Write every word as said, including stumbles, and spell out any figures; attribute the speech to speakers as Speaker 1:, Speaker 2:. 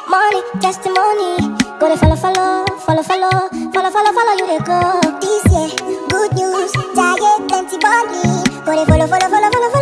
Speaker 1: money, testimony. Go to follow, follow, follow, follow, follow, follow, follow you they go. This year, good news, giant plenty money. Go to follow, follow, follow, follow, follow.